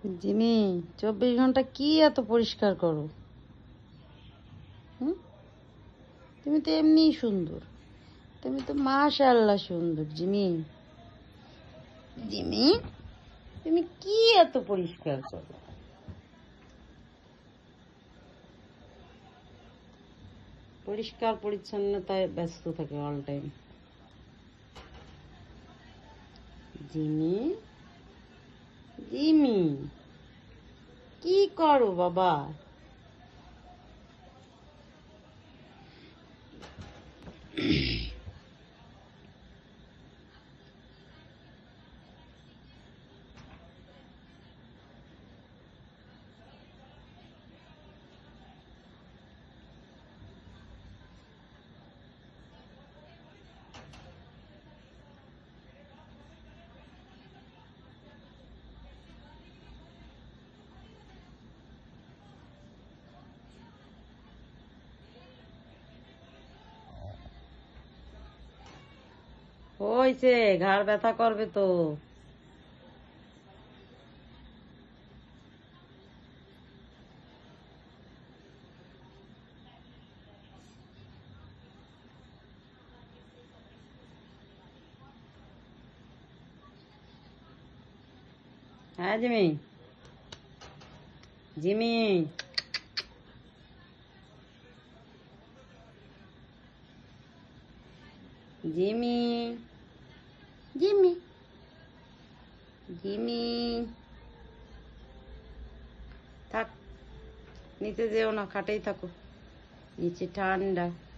Jimmy, 24 ঘন্টা কি এত পরিষ্কার করো? হুম? তুমি তো এমনি সুন্দর, তুমি তো মাশাআল্লাহ সুন্দর। জিমি, জিমি, তুমি কি এত পরিষ্কার করো? পরিষ্কার পরিচ্ছন্নতায় ব্যস্ত থাকে অল টাইম। জিমি, জিমি, কি করো বাবা? হয়েছে, ঘাড় ব্যথা করবে তো। হ্যাঁ Jimmy, Jimmy, Jimmy, Jimmy, Jimmy, থাক, নিচে যেও না, খাটেই থাকো, নিচে ঠান্ডা।